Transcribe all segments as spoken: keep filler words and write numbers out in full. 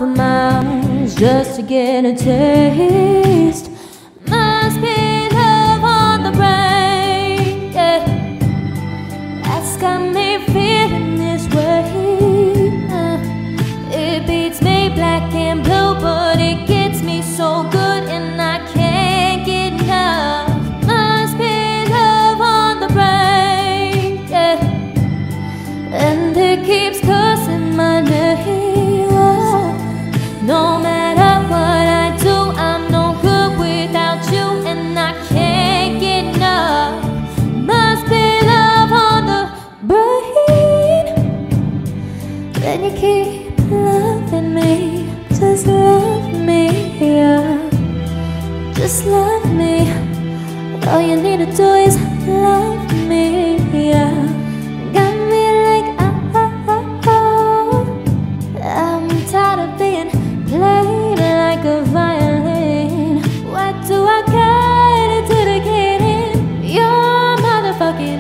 for miles just to get a taste. Must be love on the brain, yeah. That's got me feeling this way. uh, It beats me black and blue, but it gets me so good and I can't get enough. Must be love on the brain, yeah. And it keeps cussing my name. oh. No matter what I do, I'm no good without you, and I can't get enough. Must be love on the brain. Then you keep loving me, just love me, yeah. Just love me. All you need to do is love me, yeah. Got me like oh, oh, oh. I'm tired of being played like a violin. What do I gotta do to get in your motherfucking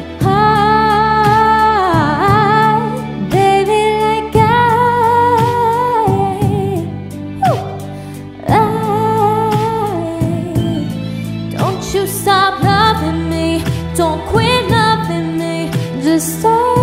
heart, baby? Like I, I don't you stop loving me, don't quit loving me, just stop.